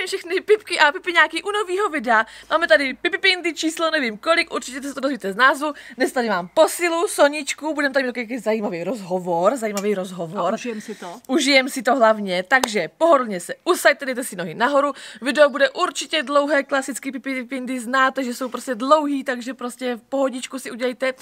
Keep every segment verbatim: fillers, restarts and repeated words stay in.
zdravím všechny pipky a pipiňáky u nového videa. Máme tady pipipindy číslo nevím kolik, určitě se to dozvíte z názvu. Dnes tady mám posilu, Soničku, budeme tady mít takový zajímavý rozhovor, zajímavý rozhovor. A užijem si to. Užijem si to hlavně, takže pohodlně se usaďte, dejte si nohy nahoru. Video bude určitě dlouhé, klasický pipipindy znáte, že jsou prostě dlouhý, takže prostě v pohodičku si udělejte.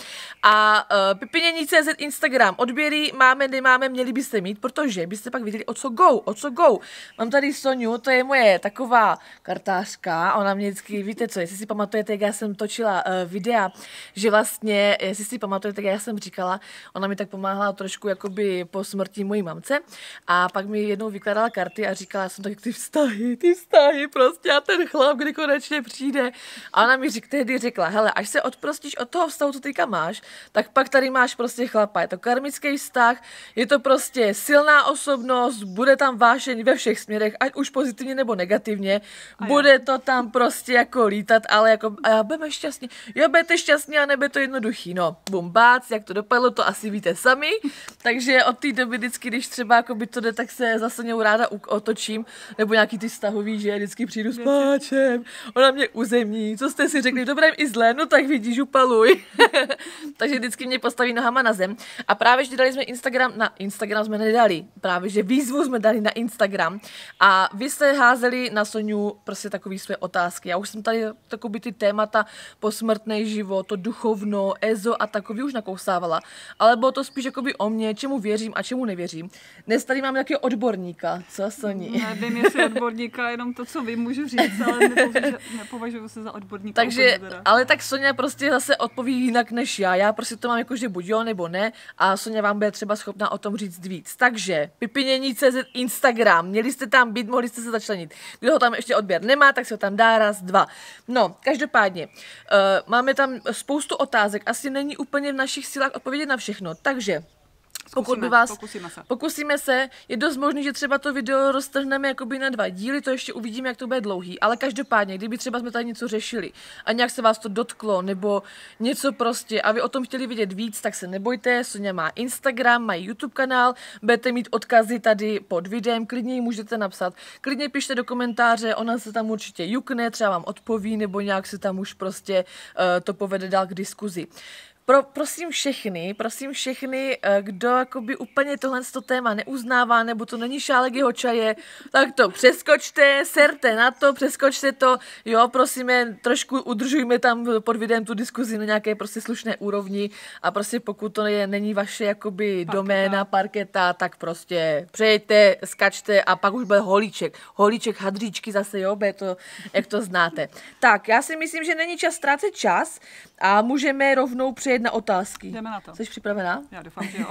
A uh, pipinění tečka cé zet Instagram, odběry máme, nemáme, měli byste mít, protože byste pak viděli, o co go, o co go. Mám tady Soniu, to je moje taková kartářka, ona mě vždycky, víte co, jestli si pamatujete, jak já jsem točila uh, videa, že vlastně, jestli si pamatujete, jak já jsem říkala, ona mi tak pomáhala trošku jakoby po smrti mojí mamce a pak mi jednou vykládala karty a říkala jsem tak, ty vztahy, ty vztahy prostě a ten chlap, kdy konečně přijde. A ona mi řík, tehdy řekla, hele, až se odprostíš od toho vztahu, co teďka máš, tak pak tady máš prostě chlapa, je to karmický vztah, je to prostě silná osobnost, bude tam vášeň ve všech směrech, ať už pozitivně nebo negativně, a bude to tam prostě jako lítat, ale jako, a já budeme šťastní, jo, budete šťastní a nebe to jednoduchý, no, bum, bác, jak to dopadlo, to asi víte sami, takže od té doby vždycky, když třeba jako by to jde, tak se zase něj ráda otočím, nebo nějaký ty vztahový, že vždycky přijdu s pláčem, ona mě uzemní, co jste si řekli, v dobrém i zlém, no tak vidíš, upaluj. Takže vždycky mě postaví nohama na zem. A právě, že dali jsme Instagram, na Instagram jsme nedali, právě, že výzvu jsme dali na Instagram a vy jste házeli na Soniu prostě takový své otázky. Já už jsem tady takový ty témata posmrtný život, to duchovno, ezo a takový už nakousávala, ale bylo to spíš jakoby o mně, čemu věřím a čemu nevěřím. Dnes tady mám nějakého odborníka, co Soni? Nevím, jestli odborníka, jenom to, co vím, můžu říct, ale nepovažuji, nepovažuji se za odborníka. Takže, ale tak Sonia prostě zase odpoví jinak než já. Já prostě to mám jako, že buď jo, nebo ne a Sonia vám bude třeba schopná o tom říct víc. Takže pipinění tečka cé zet Instagram, měli jste tam být, mohli jste se začlenit. Kdo ho tam ještě odběr nemá, tak se ho tam dá raz, dva. No, každopádně, uh, máme tam spoustu otázek, asi není úplně v našich silách odpovědět na všechno, takže pokud by vás, pokusíme se. pokusíme se, je dost možný, že třeba to video roztrhneme jakoby na dva díly, to ještě uvidíme, jak to bude dlouhý, ale každopádně, kdyby třeba jsme tady něco řešili a nějak se vás to dotklo, nebo něco prostě a vy o tom chtěli vidět víc, tak se nebojte, Sonia má Instagram, má YouTube kanál, budete mít odkazy tady pod videem, klidně ji můžete napsat, klidně pište do komentáře, ona se tam určitě jukne, třeba vám odpoví, nebo nějak se tam už prostě uh, to povede dál k diskuzi. Pro, prosím všechny, prosím všechny, kdo jakoby úplně tohle téma neuznává, nebo to není šálek jeho čaje, tak to přeskočte, serte na to, přeskočte to, jo, prosíme, trošku udržujme tam pod videem tu diskuzi na nějaké prostě slušné úrovni a prostě pokud to je, není vaše jakoby parketa. Doména, parketa, tak prostě přejďte, skačte a pak už bude holíček, holíček, hadříčky zase, jo, bude to, jak to znáte. Tak, já si myslím, že není čas ztrácet čas a můžeme rovnou přejít na otázky. Jdeme na to. Jsi připravená? Já doufám, že jo.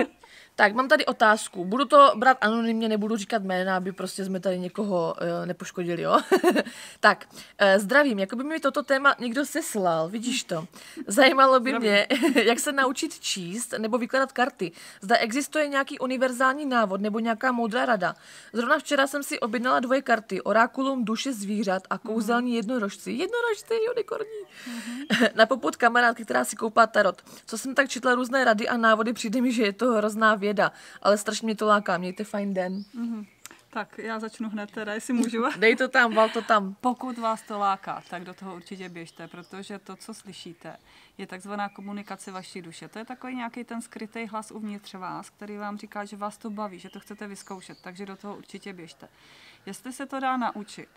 Tak, mám tady otázku. Budu to brát anonymně, nebudu říkat jména, aby prostě jsme tady někoho uh, nepoškodili, jo? Tak, uh, zdravím, jako by mi toto téma někdo seslal, vidíš to? Zajímalo by zdravím. Mě, jak se naučit číst nebo vykládat karty. Zda existuje nějaký univerzální návod nebo nějaká moudrá rada. Zrovna včera jsem si objednala dvoje karty, Orákulum duše zvířat a kouzelní jednorožci. Jednorožci, unikorní. Mm-hmm. Na popud kamarádky, která si koupá tarot. Co jsem tak četla různé rady a návody, přijde mi, že je to hrozná věda, ale strašně mě to láká. Mějte fajn den. Mm-hmm. Tak já začnu hned teda, jestli můžu. Dej to tam, val to tam. Pokud vás to láká, tak do toho určitě běžte, protože to, co slyšíte, je takzvaná komunikace vaší duše. To je takový nějaký ten skrytý hlas uvnitř vás, který vám říká, že vás to baví, že to chcete vyzkoušet, takže do toho určitě běžte. Jestli se to dá naučit,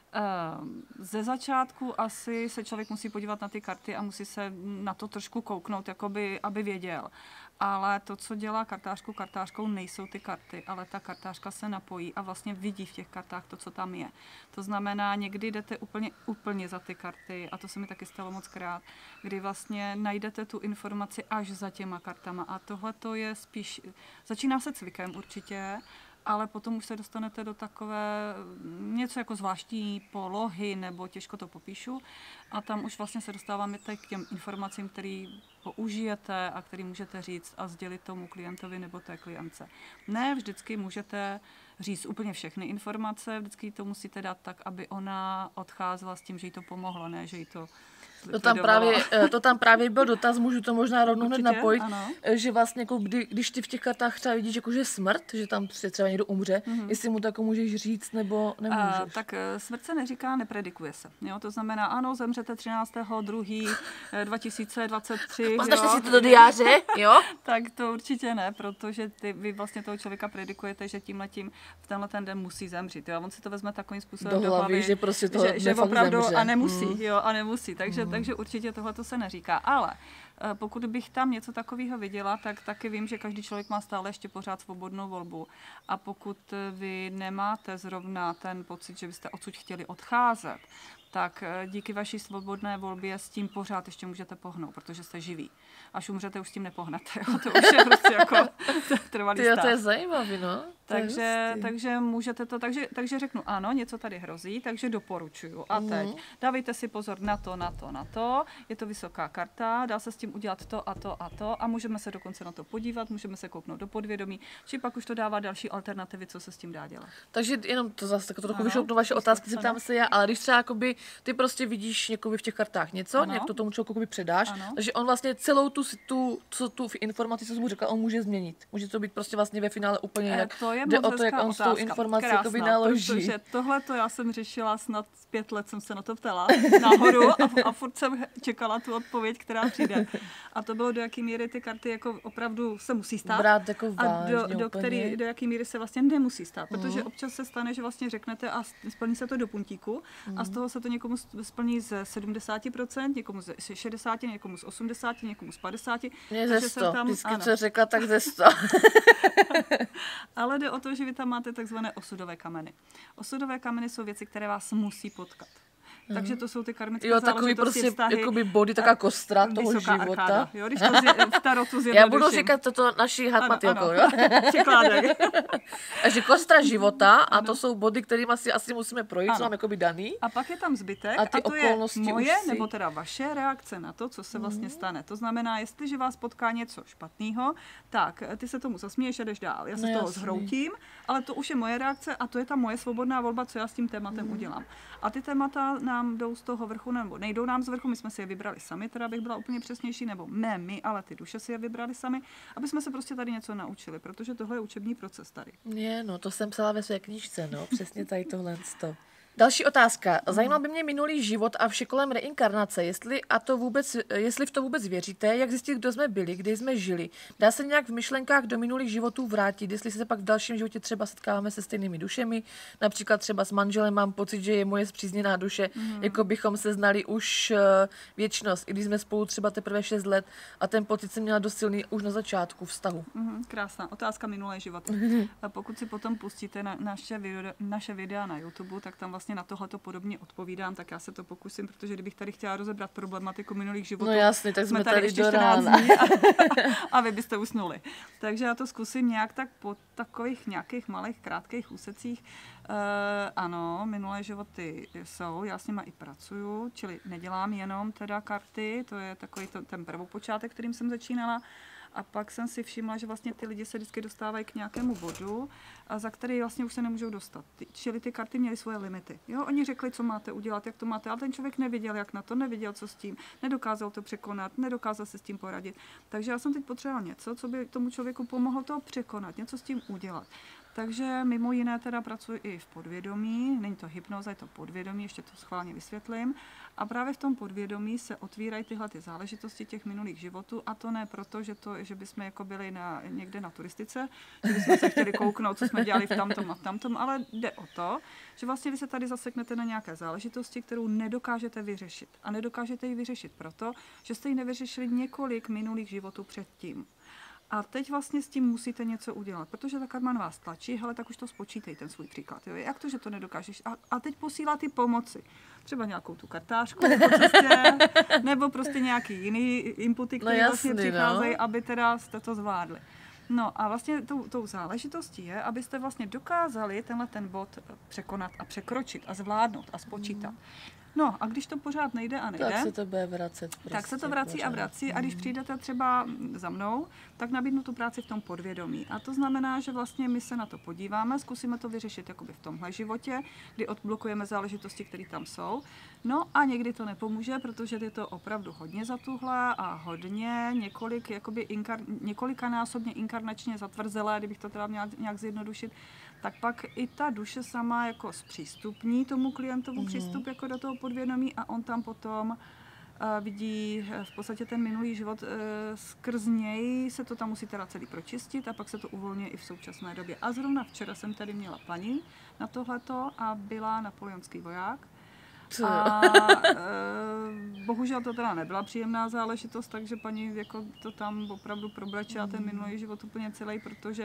ze začátku asi se člověk musí podívat na ty karty a musí se na to trošku kouknout, jakoby, aby věděl. Ale to, co dělá kartářku kartářkou, nejsou ty karty, ale ta kartářka se napojí a vlastně vidí v těch kartách to, co tam je. To znamená, někdy jdete úplně, úplně za ty karty a to se mi taky stalo moc krát, kdy vlastně najdete tu informaci až za těma kartama a tohle to je spíš, začíná se cvikem určitě, ale potom už se dostanete do takové něco jako zvláštní polohy, nebo těžko to popíšu, a tam už vlastně se dostáváme k těm informacím, které použijete a který můžete říct a sdělit tomu klientovi nebo té klientce. Ne, vždycky můžete říct úplně všechny informace, vždycky to musíte dát tak, aby ona odcházela s tím, že jí to pomohlo, ne, že jí to To tam, právě, to tam právě byl dotaz, můžu to možná rovnou hned napojit, ano. že vlastně jako kdy, když ty v těch kartách třeba vidíš jako, že smrt, že tam třeba někdo umře, mm-hmm. jestli mu to jako můžeš říct nebo nemůžeš. A, tak smrt se neříká, nepredikuje se. Jo? To znamená, ano, zemřete třináctého druhého dva tisíce dvacet tři. Poznáte si to do diáře, jo? Tak to určitě ne, protože ty, vy vlastně toho člověka predikujete, že tímhletím v tenhle ten den musí zemřít. Jo? A on si to vezme takovým způsobem do, do hlavy, hlavy, že prostě to že, že opravdu zemře. a nemusí, mm. jo, a nemusí. Takže, mm. takže určitě tohle to se neříká. Ale pokud bych tam něco takového viděla, tak taky vím, že každý člověk má stále ještě pořád svobodnou volbu. A pokud vy nemáte zrovna ten pocit, že byste odsud chtěli odcházet, tak díky vaší svobodné volbě s tím pořád ještě můžete pohnout, protože jste živí. Až umřete, už s tím nepohnete. Jo? To už je prostě jako trvalý stav. To je zajímavý, no. Takže, takže můžete to, takže, takže řeknu ano, něco tady hrozí, takže doporučuju. A teď mm. dávejte si pozor na to, na to, na to. Je to vysoká karta, dá se s tím udělat to a to a to a můžeme se dokonce na to podívat, můžeme se kouknout do podvědomí, či pak už to dává další alternativy, co se s tím dá dělat. Takže jenom to zase tak trochu vyšoupnu vaše otázky, zeptám se já, ale když třeba jakoby, ty prostě vidíš jakoby v těch kartách něco, ano. nějak to tomu člověku předáš, ano. takže on vlastně celou tu, tu, tu, tu informaci, co jsem mu řekla, on může změnit. Může to být prostě vlastně ve finále úplně jinak. To je jde o to, jak on s tou informací jakoby naloží. Protože tohle to já jsem řešila snad pět let, jsem se na to ptala nahoru a, a furt jsem čekala tu odpověď, která přijde. A to bylo, do jaký míry ty karty jako opravdu se musí stát. Brát jako vážně a do, do, který, do jaký míry se vlastně nemusí stát. Protože mm. občas se stane, že vlastně řeknete a splní se to do puntíku mm. a z toho se to někomu splní ze sedmdesát procent, někomu ze šedesát procent, někomu z osmdesát procent, někomu z padesát procent. Mě ze sto. Tam, vždycky, ano. co řekla, tak ze sto. Ale jde o to, že vy tam máte takzvané osudové kameny. Osudové kameny jsou věci, které vás musí potkat. Mm. Takže to jsou ty karmické jo, záležitosti, prostě, vztahy. Jakoby body, taková kostra toho života. Arkáda, jo, když to zje, v tarotu zjednoduším. Já budu říkat toto naší hatmatilkou, jo? Překládej. Takže kostra života a ano. to jsou body, kterým asi, asi musíme projít, co mám jakoby daný. A pak je tam zbytek a, ty a to je moje, si... nebo teda vaše reakce na to, co se vlastně mm. stane. To znamená, jestliže vás potká něco špatného, tak ty se tomu zasměješ a jdeš dál. Já se no, z toho jasný. zhroutím, ale to už je moje reakce a to je ta moje svobodná volba, co já s tím tématem mm. udělám. A ty témata nám jdou z toho vrchu, nebo nejdou nám z vrchu, my jsme si je vybrali sami, teda bych byla úplně přesnější, nebo ne my, ale ty duše si je vybrali sami, aby jsme se prostě tady něco naučili, protože tohle je učební proces tady. Je, no, to jsem psala ve své knížce, no, přesně tady tohle. Další otázka. Zajímal by mě minulý život a vše kolem reinkarnace, jestli, a to vůbec, jestli v to vůbec věříte, jak zjistit, kdo jsme byli, kde jsme žili. Dá se nějak v myšlenkách do minulých životů vrátit, jestli se pak v dalším životě třeba setkáváme se stejnými dušemi, například třeba s manželem mám pocit, že je moje spřízněná duše, mm. jako bychom se znali už věčnost, i když jsme spolu třeba teprve šest let a ten pocit jsem měla dost silný už na začátku vztahu. Mm, krásná otázka minulé životy. Mm. A pokud si potom pustíte na naše, video, naše videa na YouTube, tak tam vlastně na tohleto podobně odpovídám, tak já se to pokusím, protože kdybych tady chtěla rozebrat problematiku minulých životů, no jasný, tak jsme tady, tady ještě do čtrnáct rána. dní a, a vy byste usnuli. Takže já to zkusím nějak tak po takových nějakých malých, krátkých úsecích. Uh, ano, minulé životy jsou, já s nima i pracuju, čili nedělám jenom teda karty, to je takový to, ten prvopočátek, kterým jsem začínala. A pak jsem si všimla, že vlastně ty lidi se vždycky dostávají k nějakému bodu, a za který vlastně už se nemůžou dostat. Ty, čili ty karty měly svoje limity. Jo, oni řekli, co máte udělat, jak to máte, ale ten člověk nevěděl, jak na to, nevěděl, co s tím, nedokázal to překonat, nedokázal se s tím poradit. Takže já jsem teď potřebovala něco, co by tomu člověku pomohlo to překonat, něco s tím udělat. Takže mimo jiné teda pracuji i v podvědomí, není to hypnoza, je to podvědomí, ještě to schválně vysvětlím. A právě v tom podvědomí se otvírají tyhle ty záležitosti těch minulých životů a to ne proto, že, to, že bychom jako byli na, někde na turistice, že bychom se chtěli kouknout, co jsme dělali v tamtom a v tamtom, ale jde o to, že vlastně vy se tady zaseknete na nějaké záležitosti, kterou nedokážete vyřešit. A nedokážete ji vyřešit proto, že jste ji nevyřešili několik minulých životů předtím. A teď vlastně s tím musíte něco udělat, protože ta karma na vás tlačí, hele, tak už to spočítej, ten svůj příklad. Jo? Jak to, že to nedokážeš? A, a teď posílá ty pomoci. Třeba nějakou tu kartářku po cestě, nebo prostě nějaký jiný inputy, které no vlastně přicházejí, no. aby teda jste to zvládli. No a vlastně tou, tou záležitostí je, abyste vlastně dokázali tenhle ten bod překonat a překročit a zvládnout a spočítat. No a když to pořád nejde a nejde, tak se to bude vracet. Prostě tak se to vrací pořád. a vrací a když přijdete třeba za mnou, tak nabídnu tu práci v tom podvědomí. A to znamená, že vlastně my se na to podíváme, zkusíme to vyřešit jakoby v tomhle životě, kdy odblokujeme záležitosti, které tam jsou. No a někdy to nepomůže, protože je to opravdu hodně zatuhlé a hodně několik, jakoby inkar, několikanásobně inkarnačně zatvrzelé, kdybych to teda měla nějak zjednodušit, tak pak i ta duše sama jako zpřístupní tomu klientovu mm. přístup jako do toho podvědomí a on tam potom uh, vidí uh, v podstatě ten minulý život, uh, skrz něj se to tam musí teda celý pročistit a pak se to uvolňuje i v současné době. A zrovna včera jsem tady měla paní na tohleto a byla napoleonský voják. A e, bohužel to teda nebyla příjemná záležitost, takže paní jako to tam opravdu probleče a ten minulý život úplně celý, protože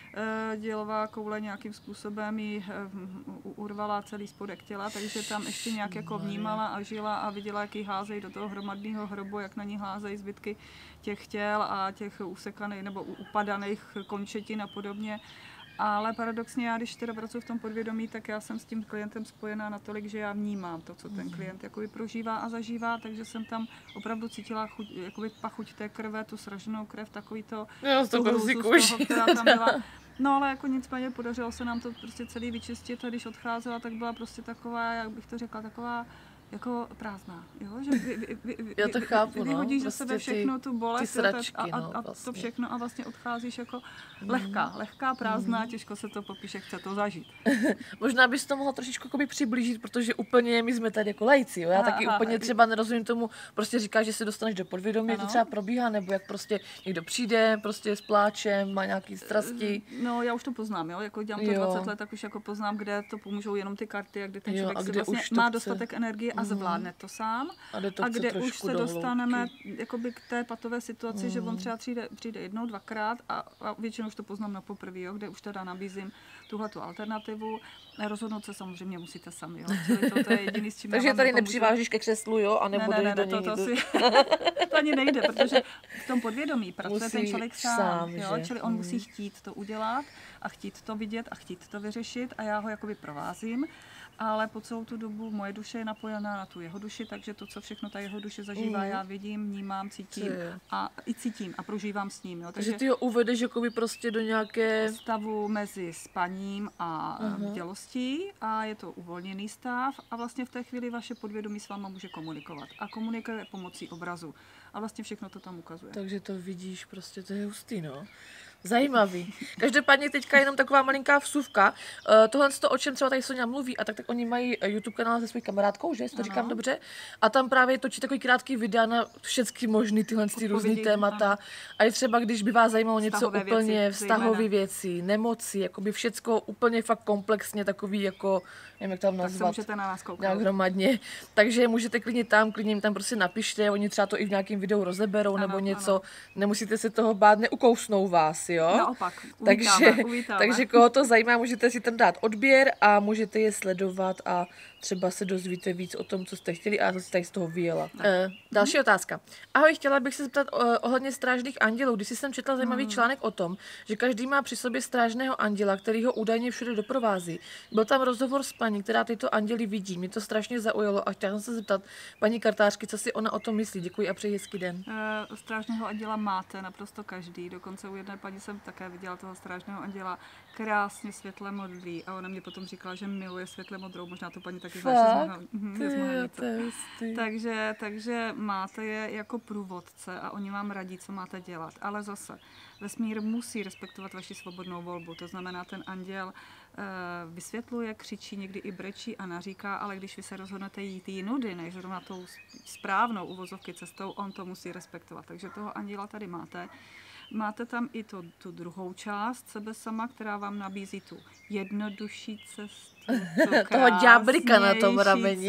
e, dělová koule nějakým způsobem jí e, urvala celý spodek těla, takže tam ještě nějak jako vnímala a žila a viděla, jak jí házejí do toho hromadného hrobu, jak na ní házejí zbytky těch těl a těch usekaných nebo upadaných končetin a podobně. Ale paradoxně já, když teda pracuji v tom podvědomí, tak já jsem s tím klientem spojená natolik, že já vnímám to, co ten klient jakoby prožívá a zažívá, takže jsem tam opravdu cítila chuť, jakoby pachuť té krve, tu sraženou krev, takový to, no, tu hruzu z toho, která tam byla. No ale jako nicméně podařilo se nám to prostě celý vyčistit a když odcházela, tak byla prostě taková, jak bych to řekla, taková jako prázdná, jo? Že vy, vy, vy, vy, Já to chápu, vy, vyhodíš no, ze sebe všechno, tu bolest sračky, a, a, no, a vlastně. to všechno a vlastně odcházíš jako lehká, lehká, prázdná, těžko se to popíše, chce to zažít. Možná bys to mohla trošičku přiblížit, protože úplně my jsme tady jako lajci, jo? Já aha, taky aha, úplně třeba nerozumím tomu, prostě říkáš, že se dostaneš do podvědomí, jak to třeba probíhá, nebo jak prostě někdo přijde, prostě s pláčem, má nějaký strasti. No já už to poznám, jo? Jako dělám to jo. dvacet let, tak už jako poznám, kde to pomůžou jenom ty karty a kde ten člověk jo, si vlastně má chce. dostatek energie a zvládne to sám. A, a kde už se dostaneme jakoby k té patové situaci, mm. že on třeba přijde, přijde jednou, dvakrát a, a většinou už to poznám na poprvé, jo, kde už teda nabízím tuhletu alternativu. Rozhodnout se samozřejmě musíte sami, jo. Čili to, to je jediný, s čím Takže já vám tady nepomůžu. Nepřivážíš ke křeslu, jo, a nebudu ne, ne, ne, ne, do to, to, něj. si, to ani nejde, protože v tom podvědomí pracuje musí ten člověk sám, sám jo, čili on mm. musí chtít to udělat a chtít to vidět a chtít to vyřešit a já ho jakoby provázím. Ale po celou tu dobu moje duše je napojená na tu jeho duši, takže to, co všechno ta jeho duše zažívá, mm. já vidím, vnímám, cítím a i cítím a prožívám s ním. Jo. Takže, takže ty ho uvedeš jakoby prostě do nějaké... stavu mezi spaním a uh-huh. dělostí a je to uvolněný stav a vlastně v té chvíli vaše podvědomí s váma může komunikovat. A komunikuje pomocí obrazu. A vlastně všechno to tam ukazuje. Takže to vidíš, prostě to je hustý, no. Zajímavý. Každopádně teďka jenom taková malinká vsuvka. Uh, tohle to, o čem třeba tady Soňa mluví, a tak, tak oni mají YouTube kanál se svojí kamarádkou, že? To ano. říkám dobře. A tam právě točí takový krátký videa na všechny možný tyhle ty různý témata. Ano. A i třeba, když by vás zajímalo něco vztahové úplně věci, vztahové věci, nemoci, jakoby všecko úplně fakt komplexně, takový jako, nevím, jak tam nazvat. Tak se můžete na nás koukat. Nějak hromadně. Takže můžete klidně tam, klidně jim tam prostě napište, oni třeba to i v nějakém videu rozeberou ano, nebo něco. Ano. Nemusíte se toho bát, neukousnou vás, jo? Naopak, uvítáme, takže, uvítáme. takže koho to zajímá, můžete si tam dát odběr a můžete je sledovat a třeba se dozvíte víc o tom, co jste chtěli a co jste tady z toho vyjela. Uh, další hmm. otázka. Ahoj, chtěla bych se zeptat uh, ohledně strážných andělů. Když jsem četla zajímavý hmm. článek o tom, že každý má při sobě strážného anděla, který ho údajně všude doprovází. Byl tam rozhovor s paní, která tyto anděly vidí. Mě to strašně zaujalo a chtěla jsem se zeptat paní kartářky, co si ona o tom myslí. Děkuji a přeji hezký den. Uh, strážného anděla máte naprosto každý. Dokonce u jedné paní jsem také viděla toho strážného anděla. Krásně světle modrý a ona mě potom říkala, že miluje světle modrou. Možná to paní taky znáš z Mohelnice. Takže, takže máte je jako průvodce a oni vám radí, co máte dělat. Ale zase, vesmír musí respektovat vaši svobodnou volbu. To znamená, ten anděl uh, vysvětluje, křičí, někdy i brečí a naříká, ale když vy se rozhodnete jít jinudy, než zrovna tou správnou uvozovky cestou, on to musí respektovat. Takže toho anděla tady máte. Máte tam i to, tu druhou část sebe sama, která vám nabízí tu jednodušší cestu, toho ďáblika na tom rameni.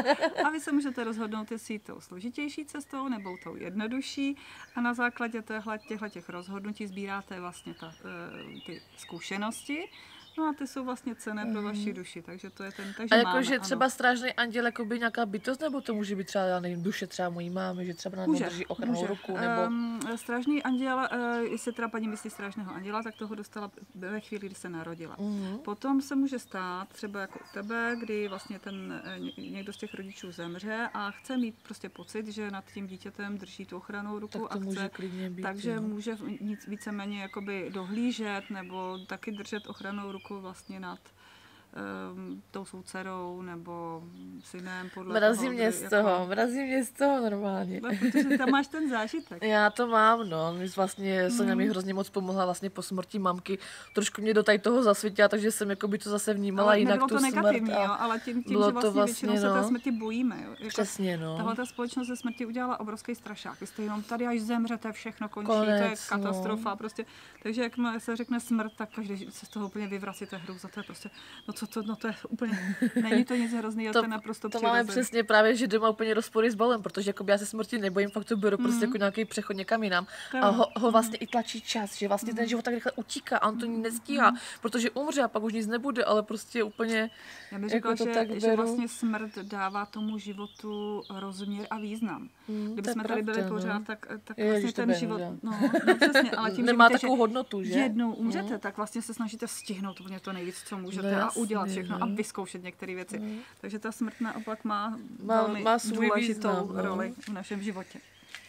A vy se můžete rozhodnout, jestli jít tou složitější cestou nebo tou jednodušší. A na základě těchto těch rozhodnutí sbíráte vlastně ta, ty zkušenosti No a ty jsou vlastně cenné mm. pro vaši duši, takže to je ten, takže a máme, jakože třeba strážný anděl jakoby nějaká bytost, nebo to může být třeba, já nevím, duše třeba mojí mámy, že třeba na něm drží ochrannou ruku, nebo... Um, strážný anděl, uh, jestli teda paní myslí strážného anděla, tak toho dostala ve chvíli, kdy se narodila. Mm. Potom se může stát, třeba jako u tebe, kdy vlastně ten někdo z těch rodičů zemře a chce mít prostě pocit, že nad tím dítětem drží tu ochrannou ruku tak to a může chce, klidně být, takže no. může nic víceméně jakoby dohlížet nebo taky držet ochrannou ruku vlastně nad um, tou svou dcerou nebo synem podle mrazí toho, mě kdy, z jako... toho, mrazí mě z toho normálně. No, protože tam máš ten zážitek. Já to mám, no. Mě vlastně, Soňa mi hrozně moc pomohla vlastně po smrti mamky. Trošku mě do tady toho zasvětila, takže jsem jako by to zase vnímala ale jinak tu to negativní, smrt. Jo, ale tím, tím bylo že vlastně, to vlastně většinou no, se té smrti bojíme. Jo. Jako přesně, no. Tahle ta společnost ze smrti udělala obrovský strašák. Vy jste jenom tady, až zemřete, všechno končí, konec, to je katastrofa. No. Prostě. Takže jak se řekne smrt, tak každý se z toho úplně vyvracíte hrůza. To je prostě, no co to, no to je úplně, není to nic hrozného, to, to je naprosto to přirozené. máme přesně právě, že doma úplně rozpory s balem, protože jako já se smrti nebojím, fakt to beru mm. prostě Mhm. jako nějaký přechod někam jinam. A ho, ho vlastně i tlačí čas, že vlastně ten život tak rychle utíká a on to nestíhá, protože umře a pak už nic nebude, ale prostě úplně já bych řekla, jako to že, tak že beru. vlastně smrt dává tomu životu rozměr a význam. Mm, Kdyby jsme tady byli pořád, tak, tak je, vlastně ten bude, život, no, no, no přesně, ale tím, nemá že víte, takovou že hodnotu, že? jednou umřete, mm. tak vlastně se snažíte stihnout úplně to nejvíc, co můžete no, a jasně, udělat všechno no. a vyzkoušet některé věci. Mm. Takže ta smrt naopak má, má, velmi má svůj důležitou význam, no. roli v našem životě.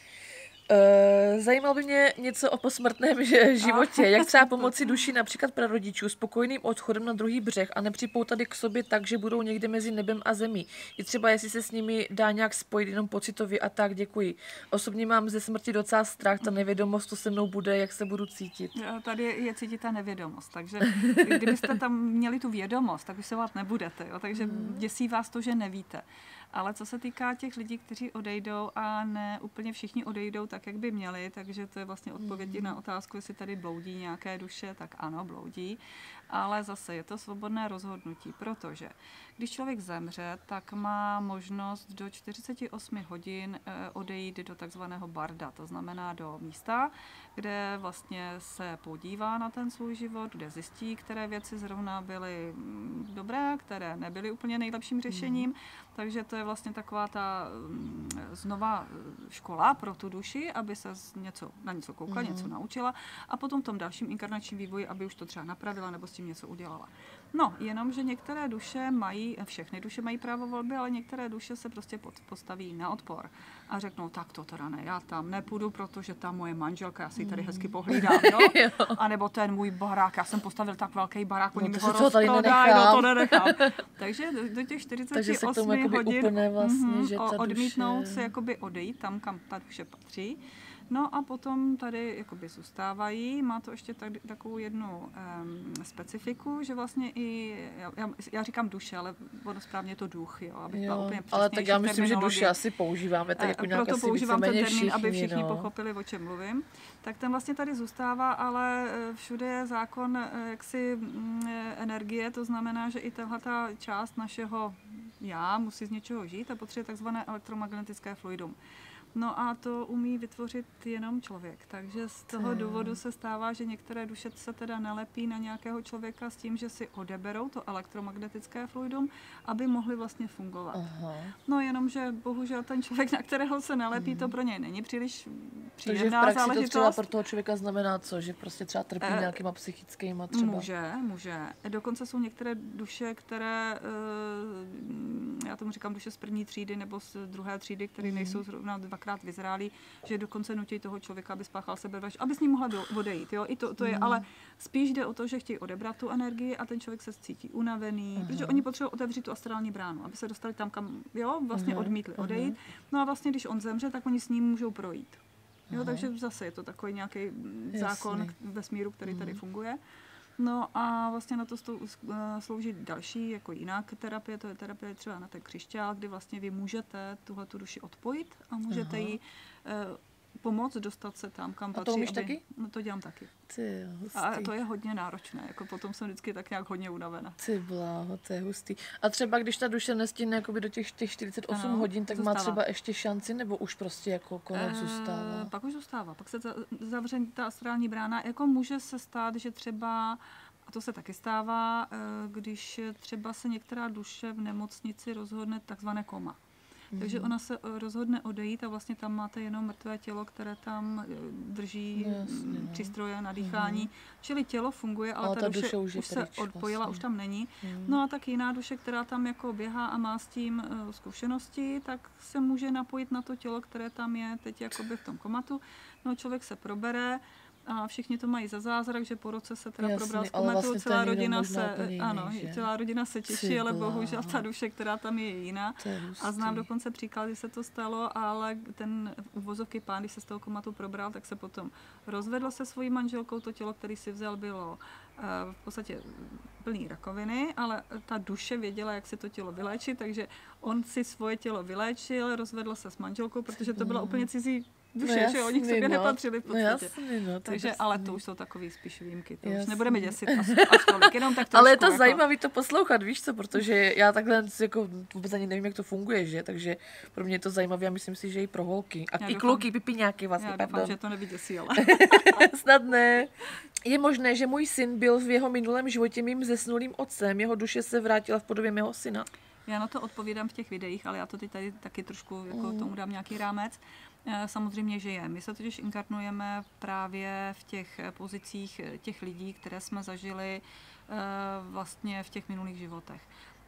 Uh, zajímalo by mě něco o posmrtném životě. Jak třeba pomoci duši například prarodičů spokojným odchodem na druhý břeh a nepřipoutat je k sobě tak, že budou někde mezi nebem a zemí. I třeba jestli se s nimi dá nějak spojit jenom pocitově a tak, děkuji. Osobně mám ze smrti docela strach, ta nevědomost, co se mnou bude, jak se budu cítit. Tady je cítit ta nevědomost, takže kdybyste tam měli tu vědomost, tak už se vás nebudete, jo? Takže děsí vás to, že nevíte. Ale co se týká těch lidí, kteří odejdou a ne úplně všichni odejdou tak, jak by měli, takže to je vlastně odpověď mm. na otázku, jestli tady bloudí nějaké duše, tak ano, bloudí. Ale zase je to svobodné rozhodnutí, protože když člověk zemře, tak má možnost do čtyřicet osm hodin odejít do takzvaného barda, to znamená do místa, kde vlastně se podívá na ten svůj život, kde zjistí, které věci zrovna byly dobré, které nebyly úplně nejlepším řešením. Mm. Takže to je vlastně taková ta znova škola pro tu duši, aby se něco, na něco koukla, mm. něco naučila a potom v tom dalším inkarnačním vývoji, aby už to třeba napravila nebo s tím něco udělala. No, jenomže některé duše mají, všechny duše mají právo volby, ale některé duše se prostě postaví na odpor a řeknou, tak to teda ne, já tam nepůjdu, protože ta moje manželka, já si ji tady hezky pohlídám, jo? A nebo ten můj barák, já jsem postavil tak velký barák, oni no, mi ho rozprodají, no to nenechám. Takže do, do těch čtyřicet osm hodin vlastně, že ta odmítnout duše... se jakoby odejít tam, kam ta duše patří. No a potom tady jakoby zůstávají. Má to ještě tak, takovou jednu um, specifiku, že vlastně i, já, já říkám duše, ale ono správně je to duch, jo, abych byla úplně přesnější. Ale tak já myslím, že duše asi používáme tak jako nějak proto používám ten termín, všichni, aby všichni no. pochopili, o čem mluvím. Tak ten vlastně tady zůstává, ale všude je zákon jaksi mm, energie, to znamená, že i tahleta část našeho já musí z něčeho žít a potřebuje takzvané elektromagnetické fluidum. No a to umí vytvořit jenom člověk, takže z toho důvodu se stává, že některé duše se teda nalepí na nějakého člověka s tím, že si odeberou to elektromagnetické fluidum, aby mohli vlastně fungovat. Aha. No jenomže bohužel ten člověk, na kterého se nalepí, hmm. to pro něj není příliš příjemná záležitost. Takže v praxi záležitost. to třeba pro toho člověka znamená co? Že prostě třeba trpí e, nějakýma psychickýma třeba? Může, může. Dokonce jsou některé duše, které, já tomu říkám duše z první třídy nebo z druhé třídy, které hmm. nejsou zrovna dvakrát vyzrálí, že dokonce nutí toho člověka, aby spáchal sebevraždu, aby s ním mohla odejít. Jo? I to, to je, hmm. ale spíš jde o to, že chtějí odebrat tu energii a ten člověk se cítí unavený, uh-huh. protože oni potřebují otevřít tu astrální bránu, aby se dostali tam, kam jo, vlastně uh-huh. odmítli odejít. No a vlastně, když on zemře, tak oni s ním můžou projít. Jo, takže zase je to takový nějaký zákon vesmíru, který tady funguje. No a vlastně na to slouží další, jako jiná terapie, to je terapie třeba na ten křišťál, kdy vlastně vy můžete tuhle tu duši odpojit a můžete Aha. jí eh, pomoct dostat se tam, kam patří. A to umíš aby, taky? No to dělám taky. Ty, a to je hodně náročné, jako potom jsem vždycky tak nějak hodně unavená. Ty bláho, to je hustý. A třeba když ta duše nestihne jakoby do těch, těch čtyřicet osm ano, hodin, tak zůstává. Má třeba ještě šanci, nebo už prostě jako konec e, zůstává? Pak už zůstává, pak se zavře ta astrální brána, jako může se stát, že třeba A to se taky stává, když třeba se některá duše v nemocnici rozhodne takzvané koma. Mm-hmm. Takže ona se rozhodne odejít a vlastně tam máte jenom mrtvé tělo, které tam drží no, jasně, no. přístroje na dýchání. Mm-hmm. Čili tělo funguje, ale, ale ta, ta duše, duše už, už se pryč, odpojila, vlastně. Už tam není. Mm-hmm. No a tak jiná duše, která tam jako běhá a má s tím uh, zkušenosti, tak se může napojit na to tělo, které tam je teď jakoby v tom komatu. No člověk se probere, a všichni to mají za zázrak, že po roce se teda Jasný, probral z komatu, vlastně celá rodina se, jiný, ano, že? celá rodina se těší, Cibla. Ale bohužel ta duše, která tam je jiná. Je a znám dokonce příklad, kdy se to stalo, ale ten uvozovky pán, když se z toho komatu probral, tak se potom rozvedl se svojí manželkou, to tělo, který si vzal, bylo uh, v podstatě plný rakoviny, ale ta duše věděla, jak si to tělo vyléčit, takže on si svoje tělo vyléčil, rozvedl se s manželkou, protože to byla úplně cizí duše, no jasný, že oni k sobě no. nepatřili v podstatě. No jasný, no, to Takže, ale to už jsou takový spíš výjimky, to jasný. Už nebudeme děsit až, až tolik, jenom tak trošku. Ale je to jako... zajímavé to poslouchat, víš co, protože já takhle jako vůbec ani nevím, jak to funguje, že, takže pro mě je to zajímavé a myslím si, že i pro holky. A já i doufám, kluky, pipiňáky vlastně, já pardon. doufám, že to nevyděsí, ale. Snad ne. Je možné, že můj syn byl v jeho minulém životě mým zesnulým otcem, jeho duše se vrátila v podobě mého syna. Já na to odpovídám v těch videích, ale já to teď tady taky trošku jako mm. tomu dám nějaký rámec. Samozřejmě, že je. My se totiž inkarnujeme právě v těch pozicích těch lidí, které jsme zažili vlastně v těch minulých životech.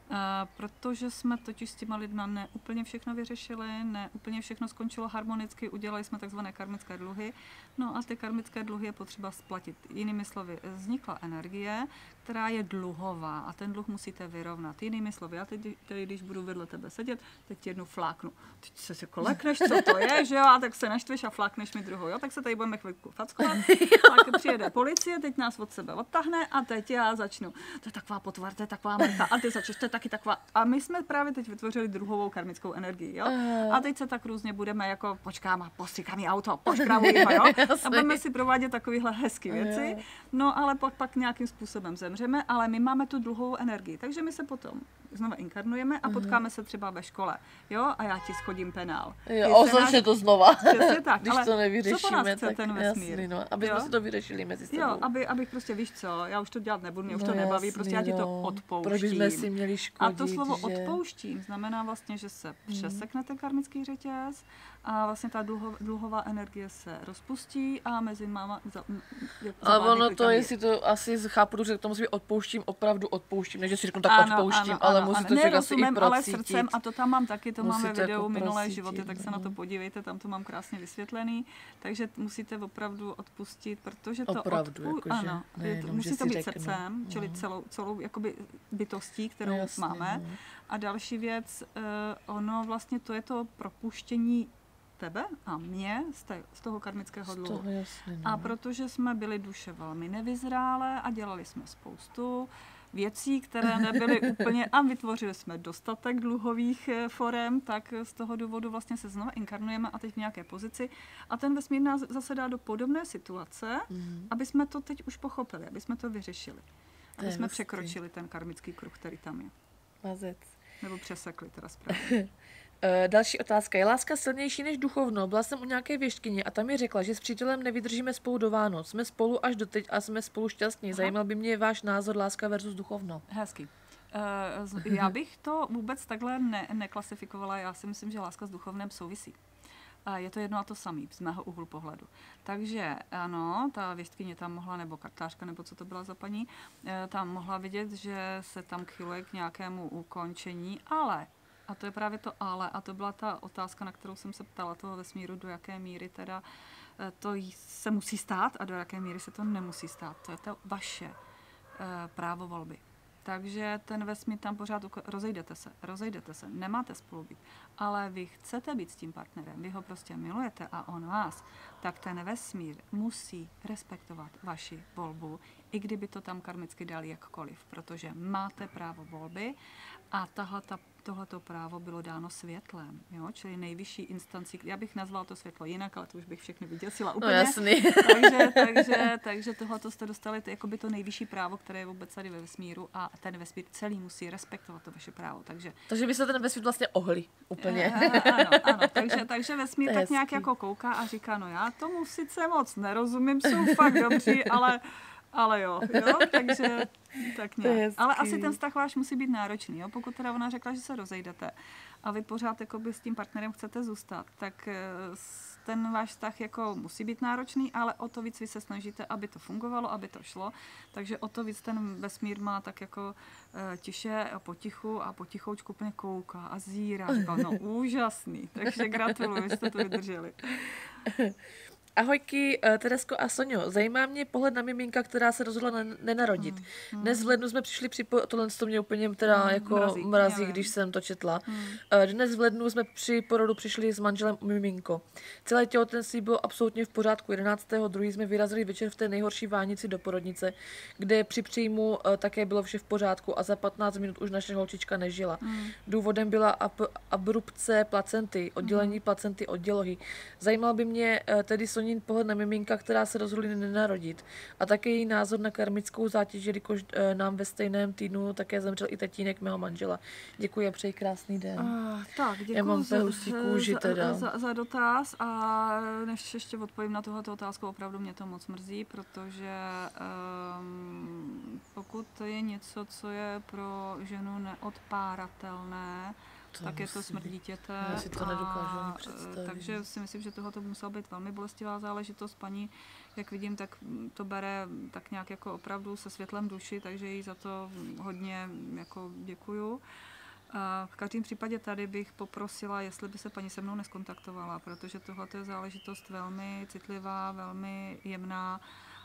Protože jsme totiž s těma lidma ne úplně všechno vyřešili, ne úplně všechno skončilo harmonicky, udělali jsme takzvané karmické dluhy, no a ty karmické dluhy je potřeba splatit. Jinými slovy, vznikla energie, která je dluhová a ten dluh musíte vyrovnat. Jinými slovy, já teď, teď když budu vedle tebe sedět, teď jednu fláknu. Teď se si kolekneš, co to je, že jo, a tak se naštveš a flákneš mi druhou, jo, tak se tady budeme chvilku fackovat, tak přijede policie, teď nás od sebe odtahne a teď já začnu. To je taková potvar, to je taková mrcha, a ty začneš, to je taky taková. A my jsme právě teď vytvořili druhovou karmickou energii, jo. A teď se tak různě budeme jako počkám, postříkám jí auto, poškravuji ho, jo. A budeme si provádět takovéhle hezké věci. No, ale pak pak nějakým způsobem zemřeme, ale my máme tu dluhovou energii, takže my se potom znova inkarnujeme a potkáme se třeba ve škole, jo, a já ti schodím penál. Jo, oznáš to znova. Přesně tak, když ale to nevyřešíme, co po nás chce tak ten vesmír? Jasný, no, aby jsme si to vyřešili mezi sebou. Jo, aby, abych prostě, víš co, já už to dělat nebudu, mě už no, to nebaví, jasný, prostě já ti to no. odpouštím. Proč bychom si měli škodit, a to slovo že... odpouštím znamená vlastně, že se přesekne ten karmický řetěz a vlastně ta dluho, dluhová energie se rozpustí a mezi máma... Za, ale ono to, jestli to asi chápu, že to musí být odpouštím, opravdu odpouštím, než si řeknu tak ano, odpouštím, ano, ale ano, musí ano. to člověk asi i procítit. Ale srdcem, a to tam mám taky, to musíte máme video jako minulé procítit, životy, tak se no. na to podívejte, tam to mám krásně vysvětlený, takže musíte opravdu odpustit, protože to opravdu, odpu- jako, ano, ne, to, no, musí to být řeknu. srdcem, čili no. celou, celou jakoby bytostí, kterou no, jasně, máme. No. A další věc, uh, ono vlastně to je to propuštění tebe a mě z, te, z toho karmického dluhu. Jasně, no. A protože jsme byli duše velmi nevyzrálé a dělali jsme spoustu věcí, které nebyly úplně, a vytvořili jsme dostatek dluhových forem, tak z toho důvodu vlastně se znovu inkarnujeme a teď v nějaké pozici. A ten vesmír nás zase dá do podobné situace, mm. aby jsme to teď už pochopili, aby jsme to vyřešili. Aby jsme překročili ten karmický kruh, který tam je. Mazec. Nebo přesekli teda správně. Další otázka. Je láska silnější než duchovno? Byla jsem u nějaké věštkyně a tam mi řekla, že s přítelem nevydržíme spolu do Vánoc. Jsme spolu až doteď a jsme spolu šťastní. Zajímal by mě váš názor láska versus duchovno. Hezký. Uh, já bych to vůbec takhle ne- neklasifikovala. Já si myslím, že láska s duchovnem souvisí. A je to jedno a to samé z mého úhlu pohledu. Takže ano, ta věštkyně tam mohla, nebo kartářka, nebo co to byla za paní, tam mohla vidět, že se tam chyluje k nějakému ukončení, ale, a to je právě to ale, a to byla ta otázka, na kterou jsem se ptala toho vesmíru, do jaké míry teda to se musí stát a do jaké míry se to nemusí stát. To je to vaše právo volby. Takže ten vesmír tam pořád uko- rozejdete se, rozejdete se, nemáte spolu být, ale vy chcete být s tím partnerem, vy ho prostě milujete a on vás, tak ten vesmír musí respektovat vaši volbu, i kdyby to tam karmicky dali jakkoliv, protože máte právo volby a tahleta, tohleto právo bylo dáno světlem, jo? Čili nejvyšší instancí, já bych nazval to světlo jinak, ale to už bych všechny vyděsila úplně. No jasný. takže, takže, takže tohleto jste dostali to, jakoby to nejvyšší právo, které je vůbec tady ve vesmíru a ten vesmír celý musí respektovat to vaše právo. Takže, takže by se ten vesmír vlastně ohli úplně. Ano, ano. Takže, takže vesmír tak nějak jako kouká a říká, no já tomu sice moc nerozumím, jsou fakt dobří, ale Ale jo, jo, takže tak nějak. Ale asi ten vztah váš musí být náročný, jo? Pokud teda ona řekla, že se rozejdete a vy pořád jakoby s tím partnerem chcete zůstat, tak ten váš vztah jako musí být náročný, ale o to víc vy se snažíte, aby to fungovalo, aby to šlo, takže o to víc ten vesmír má tak jako uh, tiše a potichu a potichoučku úplně kouká a zírá. Říká, no úžasný, takže gratuluju, jste to vydrželi. Ahojky, Teresko a Soňo. Zajímá mě pohled na miminka, která se rozhodla nenarodit. Hmm, hmm. Dnes v lednu jsme přišli při... Tohle to mě úplně teda hmm, jako mrazí, mrazí když jsem to četla. Hmm. Dnes v lednu jsme při porodu přišli s manželem u miminko. Celé těhotenství bylo absolutně v pořádku. jedenáctého druhého jsme vyrazili večer v té nejhorší vánici do porodnice, kde při příjmu také bylo vše v pořádku a za patnáct minut už naše holčička nežila. Hmm. Důvodem byla ab- abrupce placenty, oddělení hmm. placenty od dělohy. Zajímal by mě tedy Sonin pohled na miminka, která se rozhodli nenarodit. A také její názor na karmickou zátěž, jelikož e, nám ve stejném týdnu také zemřel i tatínek mého manžela. Děkuji a přeji krásný den. Uh, tak, děkuji Já mám za, kůži, teda. Za, za dotaz a než ještě odpovím na tuhle otázku, opravdu mě to moc mrzí, protože um, pokud je něco, co je pro ženu neodpáratelné, to tak je to smrt dítěte. Já si to nedokážu ani představit. Takže si myslím, že tohle musela být velmi bolestivá záležitost. Paní, jak vidím, tak to bere tak nějak jako opravdu se světlem duši, takže jí za to hodně jako děkuju. V každém případě tady bych poprosila, jestli by se paní se mnou neskontaktovala, protože tohle je záležitost velmi citlivá, velmi jemná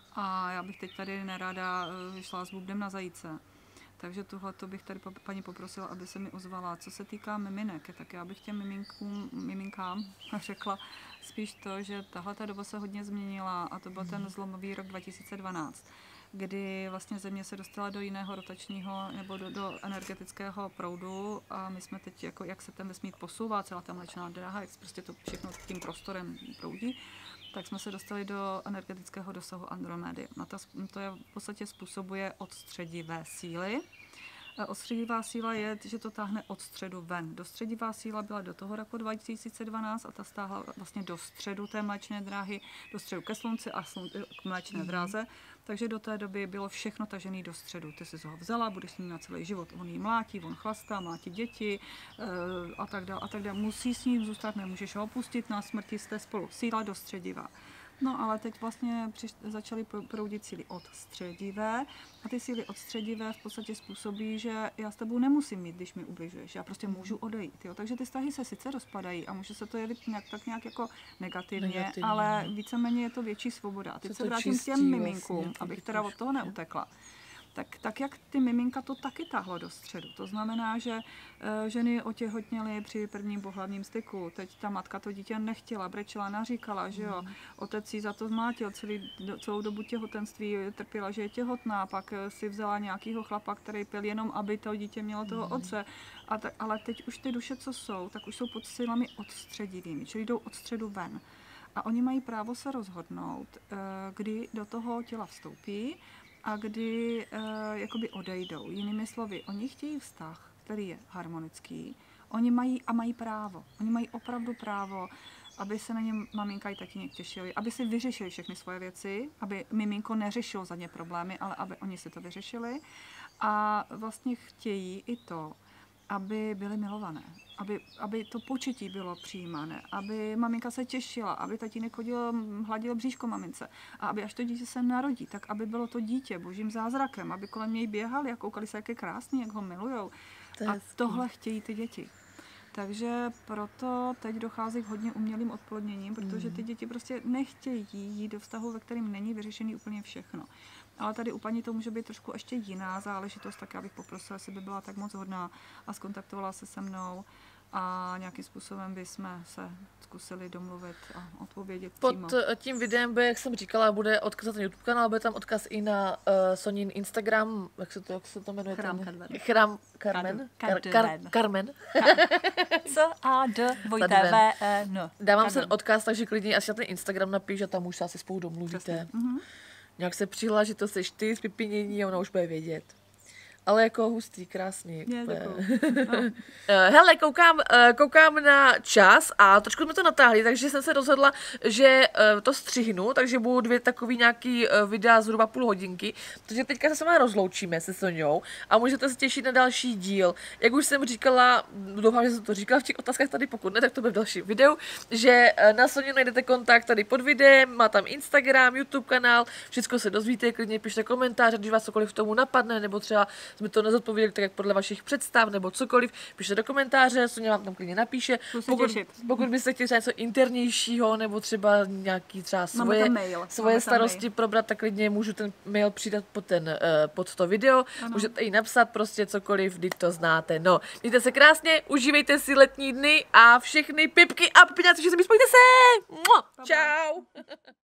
a já bych teď tady nerada šla s bubnem na zajíce. Takže tohle bych tady paní poprosila, aby se mi ozvala. Co se týká miminek, tak já bych těm miminkům, miminkám řekla spíš to, že tahle ta doba se hodně změnila a to byl ten zlomový rok dva tisíce dvanáct, kdy vlastně Země se dostala do jiného rotačního nebo do, do energetického proudu a my jsme teď, jako, jak se ten vesmír posouvá, celá ta mlečná dráha, jak prostě to všechno tím prostorem proudí, tak jsme se dostali do energetického dosahu Andromedy. A ta, to je v podstatě způsobuje odstředivé síly. Odstředivá síla je, že to táhne od středu ven. Dostředivá síla byla do toho roku dva tisíce dvanáct a ta stáhla vlastně do středu té mléčné dráhy, do středu ke slunci a slun, k mléčné mm. dráze. Takže do té doby bylo všechno tažené do středu. Ty jsi ho vzala, budeš s ním na celý život. On jí mlátí, on chlastá, mlátí děti e, a tak dále. A tak dále. Musí s ním zůstat, nemůžeš ho opustit, na smrti jste spolu. Síla dostředivá. No ale teď vlastně přiš, začaly proudit síly odstředivé a ty síly odstředivé v podstatě způsobí, že já s tebou nemusím mít, když mi ubližuješ, já prostě můžu odejít. Jo? Takže ty vztahy se sice rozpadají a může se to jevit nějak, tak nějak jako negativně, negativně ale víceméně je to větší svoboda. A teď se, se vrátím k těm miminkům, vlastně, abych teda od toho neutekla. Tak, tak jak ty miminka to taky táhlo do středu. To znamená, že e, ženy otěhotněly při prvním pohlavním styku. Teď ta matka to dítě nechtěla, brečela, naříkala, že jo. Otec jí za to zmátil, celý, celou dobu těhotenství trpěla, že je těhotná, pak si vzala nějakýho chlapa, který pil jenom, aby to dítě mělo toho otce. A tak, ale teď už ty duše, co jsou, tak už jsou pod silami odstředivými, čili jdou od středu ven. A oni mají právo se rozhodnout, e, kdy do toho těla vstoupí, a kdy e, jakoby odejdou. Jinými slovy, oni chtějí vztah, který je harmonický, oni mají a mají právo. Oni mají opravdu právo, aby se na ně maminka i tatínek těšili, aby si vyřešili všechny svoje věci, aby miminko neřešilo za ně problémy, ale aby oni si to vyřešili. A vlastně chtějí i to, aby byly milované, aby, aby to početí bylo přijímané, aby maminka se těšila, aby tatínek chodil, hladil bříško mamince a aby až to dítě se narodí, tak aby bylo to dítě božím zázrakem, aby kolem něj běhali a koukali se, jak je krásný, jak ho milujou. To a tohle chtějí ty děti. Takže proto teď dochází k hodně umělým odplodněním, protože ty děti prostě nechtějí jít do vztahu, ve kterém není vyřešený úplně všechno. Ale tady u paní to může být trošku ještě jiná záležitost, tak já bych poprosila, jestli by byla tak moc hodná a skontaktovala se se mnou a nějakým způsobem bychom se zkusili domluvit a odpovědět přímo. Pod tím videem bude, jak jsem říkala, bude odkaz na ten YouTube kanál, bude tam odkaz i na uh, Sonin Instagram, jak se to, jak se to jmenuje? Chrám Carmen. Chrám Carmen. Carmen. C A D dvojité V E N. Dávám ten odkaz, takže klidně asi na ten Instagram napíš a tam už se asi spolu domluvíte. Mm-hmm. Nějak se přihláš, že to seš ty z pipinění a ona už bude vědět. Ale jako hustý, krásný. Je, úplně. no. Hele, koukám, koukám na čas a trošku jsme to natáhli, takže jsem se rozhodla, že to střihnu, takže budou dvě takový nějaký videa zhruba půl hodinky. Takže teďka se s vámi rozloučíme se Soňou a můžete se těšit na další díl. Jak už jsem říkala, doufám, že jsem to říkala v těch otázkách tady, pokud ne, tak to bude v dalším videu, že na Soně najdete kontakt tady pod videem, má tam Instagram, YouTube kanál, všechno se dozvíte, klidně pište komentáře, když vás cokoliv k tomu napadne, nebo třeba jsme to nezodpověděli tak, jak podle vašich představ, nebo cokoliv, pište do komentáře, Soně vám tam klidně napíše. Pokud, pokud byste chtěli něco internějšího, nebo třeba nějaký třeba svoje, mail. svoje starosti mail. probrat, tak klidně můžu ten mail přidat pod, ten, uh, pod to video. Ano. Můžete i napsat prostě cokoliv, když to znáte. No, mějte se krásně, užívejte si letní dny a všechny pipky a piňáci, že se mi spojte se! Mua, čau!